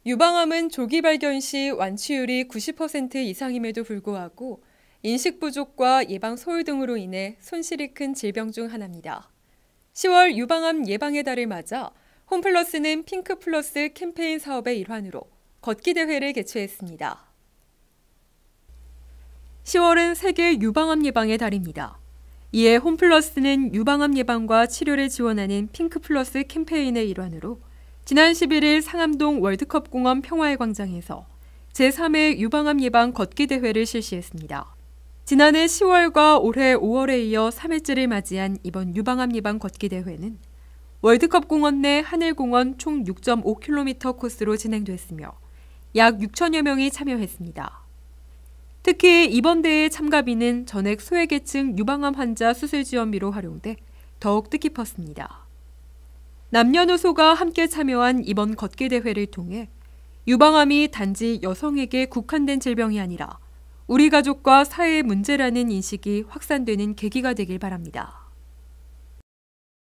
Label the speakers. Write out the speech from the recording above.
Speaker 1: 유방암은 조기 발견 시 완치율이 90% 이상임에도 불구하고 인식 부족과 예방 소홀 등으로 인해 손실이 큰 질병 중 하나입니다. 10월 유방암 예방의 달을 맞아 홈플러스는 핑크플러스 캠페인 사업의 일환으로 걷기 대회를 개최했습니다. 10월은 세계 유방암 예방의 달입니다. 이에 홈플러스는 유방암 예방과 치료를 지원하는 핑크플러스 캠페인의 일환으로 지난 11일 상암동 월드컵 공원 평화의 광장에서 제3회 유방암 예방 걷기 대회를 실시했습니다. 지난해 10월과 올해 5월에 이어 3회째를 맞이한 이번 유방암 예방 걷기 대회는 월드컵 공원 내 하늘공원 총 6.5km 코스로 진행됐으며 약 6천여 명이 참여했습니다. 특히 이번 대회 참가비는 전액 소외계층 유방암 환자 수술 지원비로 활용돼 더욱 뜻깊었습니다. 남녀노소가 함께 참여한 이번 걷기 대회를 통해 유방암이 단지 여성에게 국한된 질병이 아니라 우리 가족과 사회의 문제라는 인식이 확산되는 계기가 되길 바랍니다.